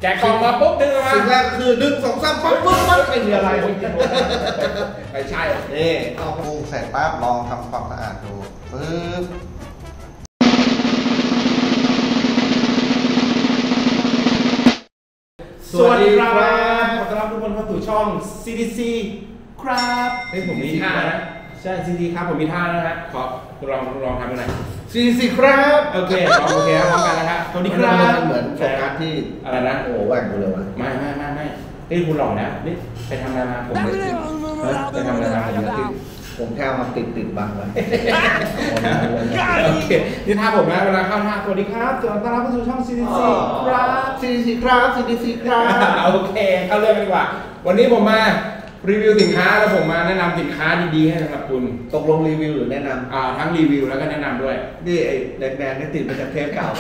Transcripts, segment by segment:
แกะกล่องมาปุ๊บดึงออกมาสิ่งแรกคือดึง2 3ปั๊บปุ๊บไม่มีอะไรไม่ใช่นี่เอาปรุงเสร็จปั๊บลองทำความสะอาดดูปึ๊บสวัสดีครับขอต้อนรับทุกคนเข้าสู่ช่อง CDC ครับผมมีท่านะใช่ CDC ครับผมมีท่านะฮะขอลองทำกันหน่อย CDC ครับโอเคพร้อมกันนะครับสวัสดีครับเหมือนโฟกัสที่อะไรนะโอ้แหว่งไปเลยวะไม่นี่คุณหล่อนะนี่ไปทำอะไรมาผมไม่ติดไปทำอะไรมาผมไม่ติดผมแค่มาติดบังไว้โอเคนี่ท่าผมนะเวลาเข้าท่าสวัสดีครับต้อนรับเข้าสู่ช่อง CDC ครับ CDC ครับ CDC ครับโอเคเข้าเรื่องกันดีกว่าวันนี้ผมมารีวิวสินค้าแล้วผมมาแนะนำสินค้าดีๆให้สำหรับคุณตกลงรีวิวหรือแนะนำทั้งรีวิวแล้วก็แนะนำด้วยนี่ไอ้แดงๆนี่ติดมาจากเทปเก่า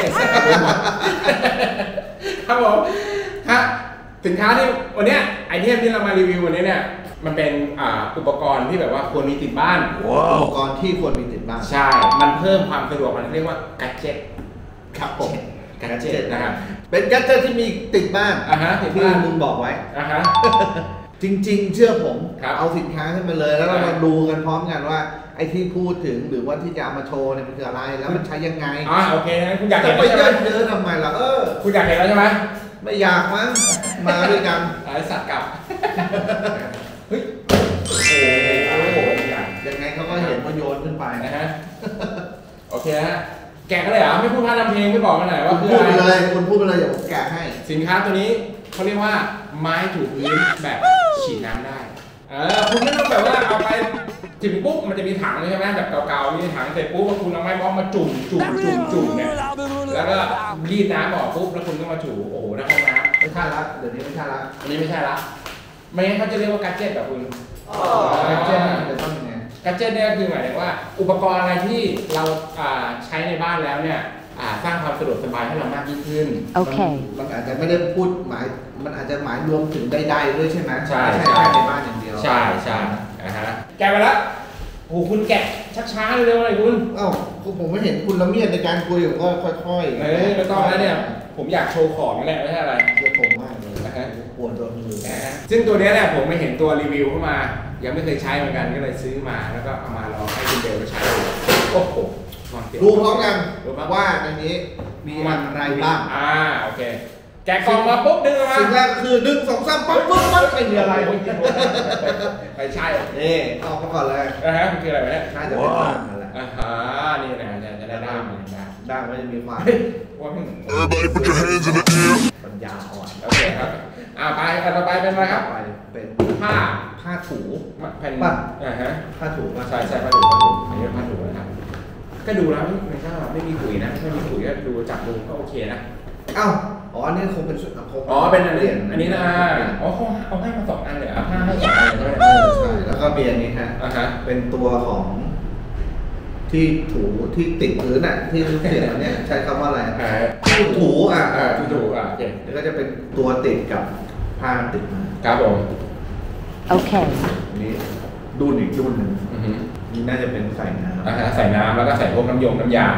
ครับผมสินค้าที่วันนี้ไอเทมที่เรามารีวิววันนี้เนี่ยมันเป็นอุปกรณ์ที่แบบว่าควรมีติดบ้านอุปกรณ์ที่ควรมีติดบ้านใช่มันเพิ่มความสะดวกมันเรียกว่าแกดเจ็ตครับผมแกดเจ็ตนะครับเป็นแกดเจ็ตที่มีติดบ้านที่มึงบอกไว้จริงๆเชื่อผมเอาสินค้าขึ้นมาเลยแล้วเรามาดูกันพร้อมกันว่าไอ้ที่พูดถึงหรือว่าที่จะเอามาโชว์เนี่ยมันคืออะไรแล้วมันใช้ยังไงโอเคนะคุณอยากเห็นไปเยอะทำไมล่ะคุณอยากเห็นแล้วใช่ไหมไม่อยากมั้งมาด้วยกันไอ้สัตว์กลับเฮ้ยโอ้โหยังไงเขาก็เห็นว่าโยนขึ้นไปนะฮะโอเคฮะแกะกันเลยเหรอไม่พูดพาทำเพลงไม่บอกกันหน่อยว่าพูดไปเลยคุณพูดไปเลยอย่าผมแกะให้สินค้าตัวนี้เขาเรียกว่าไม้ถูพื้นแบบฉีดน้ำได้คุณไม่ต้องแบบว่าเอาไปถึงปุ๊บมันจะมีถังใช่ไหมแบบเก่าๆมีถังเสร็จปุ๊บคุณเอาไม้บอมมาจุ่มเนี่ยแล้วก็รีดน้ำออกปุ๊บแล้วคุณก็มาถูโอ้โหในห้องน้ำไม่ใช่ละเดี๋ยวนี้ไม่ใช่ละอันนี้ไม่ใช่ละไม่งั้นเขาจะเรียกว่ากัดเจ็ตแบบคุณกัดเจ็ตจะต้องยังไงกัดเจ็ตเนี่ยคือหมายถึงว่าอุปกรณ์อะไรที่เราใช้ในบ้านแล้วเนี่ยสร้างความสะดวกสบายให้เรามากยิ่งขึ้นโอเคมันอาจจะไม่ได้พูดหมายมันอาจจะหมายรวมถึงใดๆด้วยใช่ไหมใช่ในบ้านอย่างเดียวใช่แกะไปแล้วโอ้คุณแกะช้าๆเร็วๆเลยคุณผมไม่เห็นคุณละเมียดในการคุยผมก็ค่อยๆไม่ต้องแล้วเนี่ยผมอยากโชว์ของนั่นแหละไม่ใช่อะไรเยอะผมมากเลยปวดตัวมือซึ่งตัวนี้เนี่ยผมไม่เห็นตัวรีวิวเข้ามายังไม่เคยใช้เหมือนกันก็เลยซื้อมาแล้วก็เอามาลองให้คุณเบลใช้โอ้โหดูพร้อมกันว่าในนี้มีอะไรบ้างโอเคแกะกล่องมาปุ๊บดึงออกมาสิ่งแรกคือดึง2 3ปั๊บปุ๊บไม่มีอะไรไม่ใช่นี่เอามาก่อนเลยมันคืออะไรวะเนี่ยน่าจะเป็นด้ามนั่นแหละนี่นะจะได้ด้ามมันจะมีความว่า Everybody put your hands in the air ปัญญาอ่อนโอเคครับไปต่อไปเป็นอะไรครับเป็นผ้าถูแผ่นผ้าถูใช่ผ้าถูอันนี้ผ้าถูนะครับก็ดูแล้วมันก็ไม่มีขุยนะไม่มีขุยก็ดูจับดูก็โอเคนะอันนี้คงเป็นสุดเป็นอันนี้นะเอาให้มา2 อันเลยผ้าให้2 อันเลยใช่แล้วก็เบียร์นี้ฮะเป็นตัวของที่ถูที่ติดพื้นที่เสียงเนี่ยใช้คำว่าอะไรถูถูโอเคแล้วก็จะเป็นตัวติดกับผ้าติดมาครับผมโอเคนี่ดุนอีกดุนหนึ่งนี่น่าจะเป็นใส่น้ำใส่น้ำแล้วก็ใส่พวกน้ำยา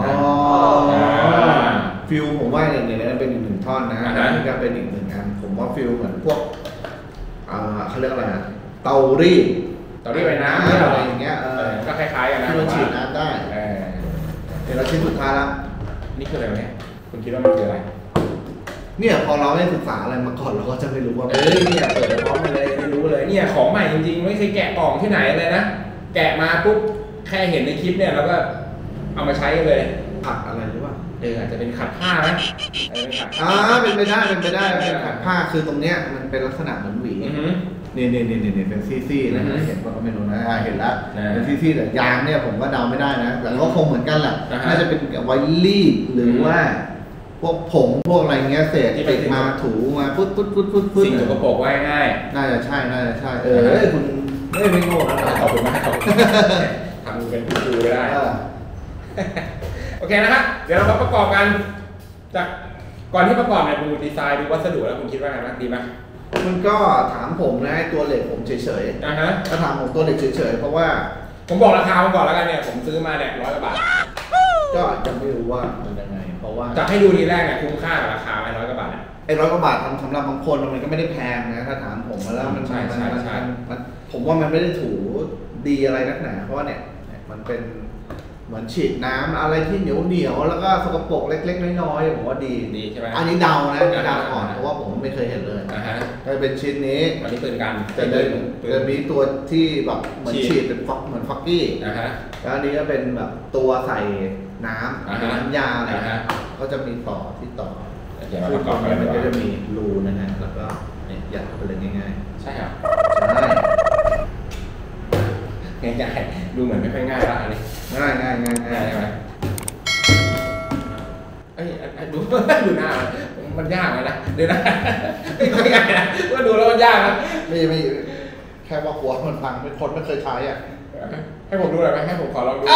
ฟิลผมว่าเนี่ยเป็นอีก1 ท่อนนะนี่ก็เป็นอีก1 อันผมว่าฟิลเหมือนพวกเขาเรียกอะไรเตารีดไว้น้ำอะไรอย่างเงี้ยก็คล้ายๆกันนะที่มันฉีดน้ำได้เดี๋ยวเราชิ้นสุดท้ายแล้วนี่คืออะไรเนี่ยคุณคิดว่ามันคืออะไรเนี่ยพอเราไม่ศึกษาอะไรมาก่อนเราก็จะไม่รู้ว่าเนี่ยเปิดพร้อมมาเลยไม่รู้เลยเนี่ยของใหม่จริงๆไม่เคยแกะกล่องที่ไหนเลยนะแกะมาปุ๊บแค่เห็นในคลิปเนี่ยเราก็เอามาใช้เลยขัดอะไรหรือเปล่าอาจจะเป็นขัดผ้านะเป็นไปได้เป็นขัดผ้าคือตรงเนี้ยมันเป็นลักษณะเหมือนหวีนี่เป็นซี่ๆนะเห็นก็ไม่รู้นะเห็นแล้วเป็นซี่ๆแต่ยางเนี่ยผมก็เดาไม่ได้นะแต่ก็คงเหมือนกันแหละน่าจะเป็นไวรีดหรือว่าพวกผงพวกอะไรเงี้ยเศษติดมาถูมาปุ๊บสิ่งสกปรกไว้ง่ายน่าจะใช่คุณไม่โง่นะขอบคุณมากทำเป็นครูไปได้โอเคนะครับเดี๋ยวเรามาประกอบกันจากก่อนที่ประกอบเนี่ยดูดีไซน์ดูวัสดุแล้วคุณคิดว่าไงบ้างดีไหมมันก็ถามผมนะตัวเหล็กผมเฉยๆถ้าถามผมตัวเหล็กเฉยๆเพราะว่าผมบอกราคามันก่อนแล้วกันเนี่ยผมซื้อมาเนี่ย100 กว่าบาทก็จะไม่รู้ว่ามันยังไงเพราะว่าจะให้ดูทีแรกเนี่ยคุ้มค่ากับราคา100 กว่าบาท 100 กว่าบาทสำหรับบางคนมันก็ไม่ได้แพงนะถ้าถามผมแล้วมันผมว่ามันไม่ได้ถูดีอะไรนักหนาเพราะว่าเนี่ยมันเป็นเหมือนฉีดน้ำอะไรที่เหนียวแล้วก็สกปรกเล็กๆน้อยๆผมว่าดีใช่ไหมอันนี้เดานะเดาก่อนเพราะว่าผมไม่เคยเห็นเลยก็เป็นชิ้นนี้วันนี้เป็นการจะมีตัวที่แบบเหมือนฉีดเป็นเหมือนฟักกี้แล้วอันนี้ก็เป็นแบบตัวใส่น้ำยาอะไรก็จะมีต่อที่ต่อคือตรงนี้มันก็จะมีรูนะฮะแล้วก็เนี่ยยัดเข้าไปเลยง่ายๆใช่ครับใช่ง่ายๆดูเหมือนไม่ค่อยง่ายละอันนี้ง่ายใช่ไหมดูหน้ามันยากเลยนะดูนะไม่ง่ายนะว่าดูแล้วมันยากนะไม่แค่ว่าหัวมันพังเป็นคนไม่เคยใช้อ่ะให้ผมดูหน่อยไหมให้ผมขอลองดู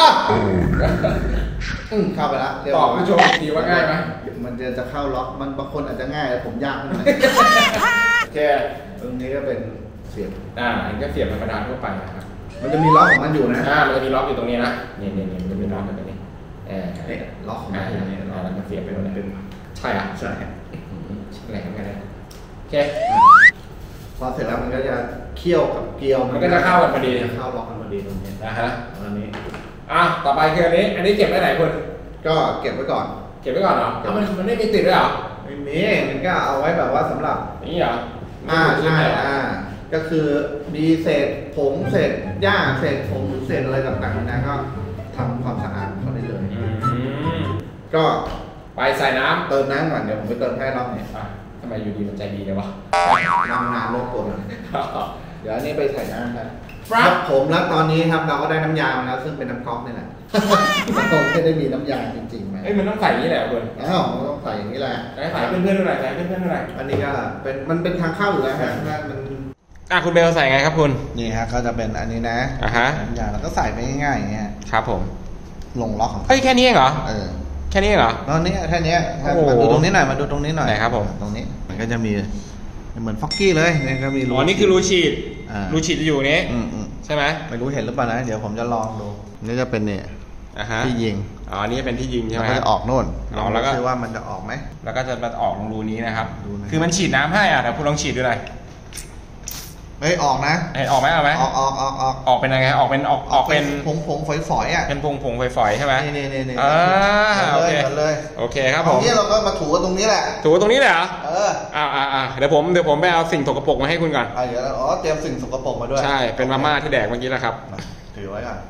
เข้าไปแล้วตอบผู้ชมดีว่าง่ายไหมมันจะเข้าล็อกมันบางคนอาจจะง่ายแต่ผมยากนิดนึงโอเคตรงนี้ก็เป็นเสียบอันก็เสียบธรรมดาทั่วไปนะครับมันจะมีล็อกของมันอยู่นะมันจะมีล็อกอยู่ตรงนี้นะนี่มันจะมีล็อกอยู่ตรงนี้ล็อกของมันอยู่นี่แล้วมันเสียบไปตรงนี้ใช่อ่ะใช่แหลมกันเลยโอเคพอเสร็จแล้วมันก็จะเคี่ยวกับเกลียวมันก็จะเข้ากันพอดีเข้าล็อกกันพอดีตรงนี้อันนี้ต่อไปคืออันนี้เก็บไว้ไหนคุณก็เก็บไว้ก่อนเหรอมันไม่มีติดด้วยเหรอไม่มีมันก็เอาไว้แบบว่าสำหรับนี่เหรอใช่ก็คือมีเศษผงเศษหญ้าเศษผงเศษอะไรต่างๆนะก็ทำความสะอาดเขาได้เลยก็ไปใส่น้ำเติมน้ำก่อนเดี๋ยวผมไปเติมให้รอบนี้ทำไมอยู่ดีมันใจดีเลยวะน้ำนานโลกตัวเดี๋ยวอันนี้ไปใส่น้ำครับผมแล้วตอนนี้ครับเราก็ได้น้ำยาแล้วซึ่งเป็นน้ำก๊อกนี่แหละเราไม่ได้มีน้ำยาจริงๆไหมมันต้องใส่อย่างนี้แหละคุณมันต้องใส่อย่างนี้แหละใส่เพื่อนๆเท่าไหร่อันนี้ก็มันเป็นทางเข้าอยู่แล้วฮะมันคุณเบลใส่ไงครับคุณนี่ฮะก็จะเป็นอันนี้นะน้ำยาแล้วก็ใส่ไปง่ายๆอย่างเงี้ยครับผมลงล็อกของแค่นี้เองเหรอแค่นี้เหรอตอนนี้แค่นี้มาดูตรงนี้หน่อยไหนครับผมตรงนี้มันก็จะมีเหมือนฟอกกี้เลยนี่ก็มีรูนี่คือรูฉีดจะอยู่นี้ใช่ไหมไม่รู้เห็นหรือเปล่านะเดี๋ยวผมจะลองดูนี่จะเป็นเนี่ยที่ยิงนี่เป็นที่ยิงใช่ไหมก็จะออกโน่นแล้วก็คือว่ามันจะออกไหมแล้วก็จะมาออกตรงรูนี้นะครับคือมันฉีดน้ำให้แต่คุณลองฉีดดูหน่อยออกนะออกไหมออกเป็นยังไงออกเป็นผงฝอยๆเป็นผงฝอยๆใช่ไหมนี่โอเคเลยโอเคครับผมนี่เราก็มาถูตรงนี้แหละถูตรงนี้เลยเหรอเดี๋ยวผมไปเอาสิ่งสกปรกมาให้คุณก่อนเดี๋ยวเตรียมสิ่งสกปรกมาด้วยใช่เป็นมาม่าที่แดกเมื่อกี้แล้วครับถือไว้ก่อน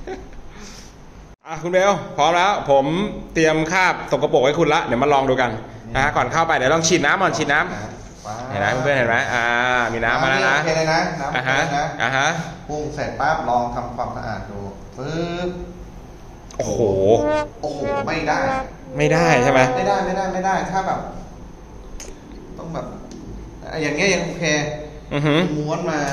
คุณเบลพร้อมแล้วผมเตรียมคาบสกปรกให้คุณละเดี๋ยวมาลองดูกันก่อนเข้าไปเดี๋ยวลองฉีดน้ำก่อนฉีดน้ำเห็นไหมเพื่อนเห็นไหมมีน้ำมาแล้วนะโอเคเลยนะน้ำนะพุ่งเสร็จปั๊บลองทำความสะอาดดูปึ๊บโอ้โหไม่ได้ใช่ไหมไม่ได้ถ้าแบบต้องแบบอย่างเงี้ยยังโอเคม้วนมา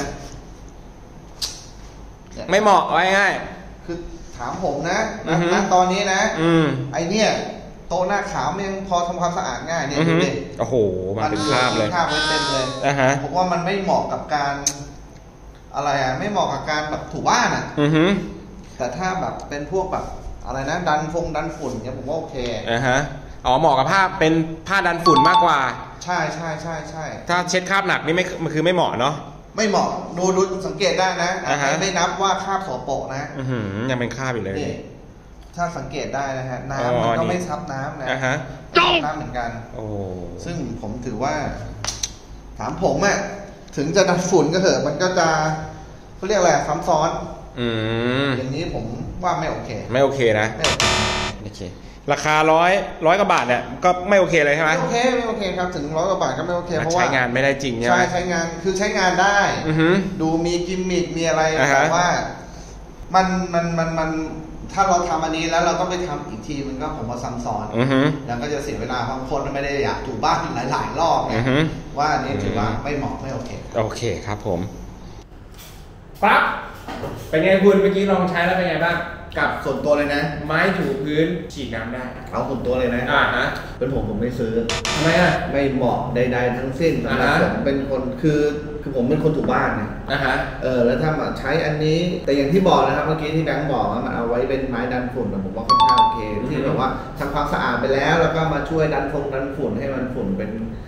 ไม่เหมาะไว้ง่ายคือถามผมนะตอนนี้นะไอเนี้ยโต๊ะหน้าขาวมันยังพอทำความสะอาดง่ายเนี่ยดูดิโอ้โหมันเป็นคราบเลยคราบไว้เต็มเลยผมว่ามันไม่เหมาะกับการอะไรไม่เหมาะกับการแบบถูบ้านแต่ถ้าแบบเป็นพวกแบบอะไรนะดันฝุ่นเนี่ยผมว่าโอเคเหมาะกับผ้าเป็นผ้าดันฝุ่นมากกว่าใช่ถ้าเช็ดคราบหนักนี่มันคือไม่เหมาะเนาะไม่เหมาะดูสังเกตได้นะไม่นับว่าคราบสกปรกนะยังเป็นคราบอยู่เลยถ้าสังเกตได้นะฮะน้ำมันก็ไม่ซับน้ำนะน้ำเหมือนกันซึ่งผมถือว่าถามผมถึงจะดันฝุ่นก็เถอะมันก็จะเขาเรียกอะไรซ้ำซ้อนอย่างนี้ผมว่าไม่โอเคนะโอเคราคาร้อยกว่าบาทเนี่ยก็ไม่โอเคเลยใช่ไหมไม่โอเคครับถึง100 กว่าบาทก็ไม่โอเคเพราะว่าใช้งานไม่ได้จริงใช่ไหมใช้งานคือใช้งานได้ดูมีกิมมิคมีอะไรแต่ว่ามันถ้าเราทำอันนี้แล้วเราต้องไปทำอีกทีมันก็ผมว่าซ้ำซ้อนแล้วก็จะเสียเวลาบางคนไม่ได้อยากถูบ้านหลายรอบว่าอันนี้ถือว่าไม่เหมาะไม่โอเคครับผมปั๊บเป็นไงคุณเมื่อกี้ลองใช้แล้วเป็นไงบ้างกับส่วนตัวเลยนะไม้ถูพื้นฉีดน้ำได้เอาส่วนตัวเลยนะเป็นผมไม่ซื้อทำไมไม่เหมาะใดๆทั้งสิ้นสำหรับผมเป็นคนคือผมเป็นคนถูบ้านนะแล้วถ้ามาใช้อันนี้แต่อย่างที่บอกนะครับเมื่อกี้ที่แบงค์บอกว่ามันเอาไว้เป็นไม้ดันฝุ่นผมว่าค่อนข้างโอเคที่แบบว่าทำความสะอาดไปแล้วก็มาช่วยดันฝุ่นให้มันฝุ่นเป็น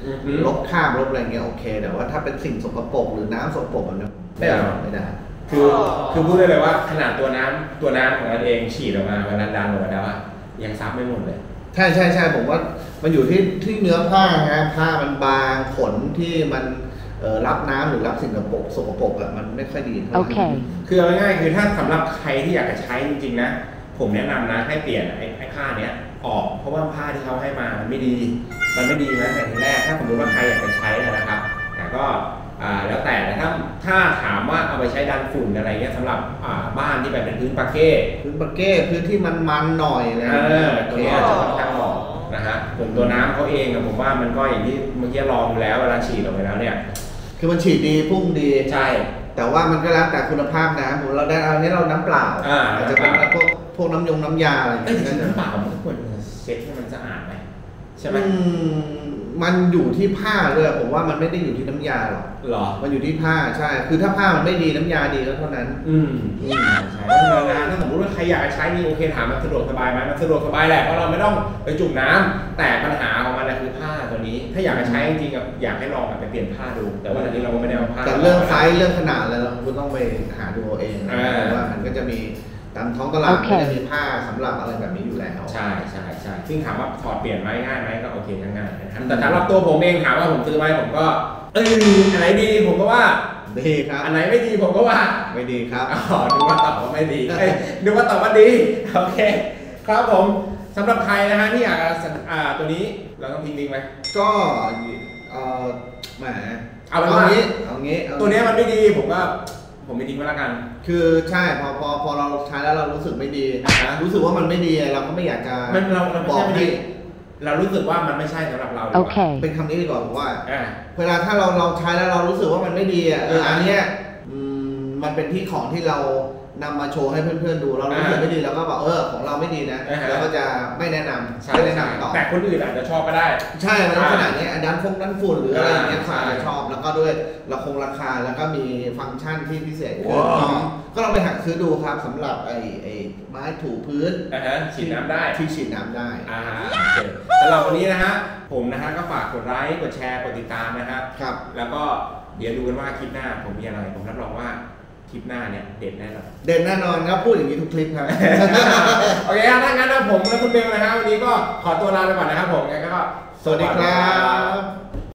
ลบคราบลบอะไรเงี้ยโอเคแต่ว่าถ้าเป็นสิ่งสกปรกหรือน้ำสกปรกมันไม่ได้คือพูดได้เลยว่าขนาดตัวน้ำของมันเองฉีดออกมาเวลาดันออกมาแล้วยังซับไม่หมดเลยใช่ผมว่ามันอยู่ที่เนื้อผ้าฮะผ้ามันบางขนที่มันรับน้ำหรือรับสิ่งสกปรกมันไม่ค่อยดีโอเคคือเอาง่ายๆคือถ้าสำหรับใครที่อยากจะใช้จริงๆนะผมแนะนำนะให้เปลี่ยนไอ้ผ้าเนี้ยออกเพราะว่าผ้าที่เขาให้มามันไม่ดีนะแต่ทีแรกถ้าสมมติว่าใครอยากจะใช้นะครับก็แล้วแต่ถ้าถามว่าเอาไปใช้ดันฝุ่นอะไรเงี้ยสำหรับบ้านที่เป็นพื้นปาเก้พื้นที่มันหน่อยอะไรตัวนี้จะค่อนข้างเหมาะนะฮะส่วนตัวน้ำเขาเองผมว่ามันก็อย่างที่เมื่อกี้ลองแล้วเวลาฉีดออกไปแล้วเนี่ยคือมันฉีดดีพุ่งดีใช่แต่ว่ามันก็แล้วแต่คุณภาพน้ำเราได้อันนี้เราน้ำเปล่าอาจจะเป็นพวกน้ำยาอะไรอย่างเงี้ยน้ำเปล่ามันควรเช็ดให้มันสะอาดไหมใช่ไหมมันอยู่ที่ผ้าด้วยผมว่ามันไม่ได้อยู่ที่น้ำยาหรอกมันอยู่ที่ผ้าใช่คือถ้าผ้ามันไม่ดีน้ำยาดีก็เท่านั้นใช่ถ้าสมมติว่าใครอยากใช้นี่โอเคถามมันสะดวกสบายไหมมันสะดวกสบายแหละเพราะเราไม่ต้องไปจุ่มน้ำแต่ปัญหาของมันคือผ้าตัวนี้ถ้าอยากใช้จริงๆอยากให้ลองไปเปลี่ยนผ้าดูแต่ว่าตอนนี้เราก็ไม่ได้เอาผ้าแต่เรื่องไซส์เรื่องขนาดอะไรเราคุณต้องไปหาดูเองว่ามันก็จะมีตามท้องตลาดก็จะมีผ้าสำหรับอะไรแบบนี้อยู่แล้วใช่ซึ่งถามว่าถอดเปลี่ยนไหมง่ายไหมก็โอเคง่ายนะครับแต่สำหรับตัวผมเองถามว่าผมซื้อไหมผมก็อันไหนดีผมก็ว่าดีครับอันไหนไม่ดีผมก็ว่าไม่ดีครับดูว่าตอบว่าไม่ดีดูว่าตอบว่าดีโอเคครับผมสำหรับใครนะฮะที่อยากตัวนี้เราต้องทิ้งลิงก์ไหมก็แหมเอางี้ตัวนี้มันไม่ดีผมไม่ทิ้งไว้แล้วกันคือใช่พอเราใช้แล้วเรารู้สึกไม่ดีรู้สึกว่ามันไม่ดีเราก็ไม่อยากจะบอกให้เรารู้สึกว่ามันไม่ใช่สำหรับเราโอเคเป็นคำนี้ดีกว่าผมว่าเวลาถ้าเราใช้แล้วเรารู้สึกว่ามันไม่ดีอันเนี้ยมันเป็นที่ของที่เรานำมาโชว์ให้เพื่อนๆดูเรารู้สึกไม่ดีเราก็บอกของเราไม่ดีนะแล้วก็จะไม่แนะนำต่อแต่คนอื่นอาจจะชอบก็ได้ใช่ในขนาดนี้ดันฝุ่นหรืออะไรอย่างเงี้ยอาจจะชอบแล้วก็ด้วยราคาแล้วก็มีฟังก์ชันที่พิเศษก็ลองไปหาซื้อดูครับสำหรับไอ้ไม้ถูพื้นฉีดน้ำได้ที่ฉีดน้ำได้สำหรับวันนี้นะฮะผมนะฮะก็ฝากกดไลค์กดแชร์กดติดตามนะครับแล้วก็เดี๋ยวดูกันว่าคลิปหน้าผมมีอะไรผมรับรองว่าคลิปหน้าเนี่ยเด็ดแน่นอนครับพูดอย่างนี้ทุกคลิปครับโอเคถ้างั้นผมและคุณเบลนะฮะวันนี้ก็ขอตัวลาไปก่อนนะครับผมงั้นก็สวัสดีครับ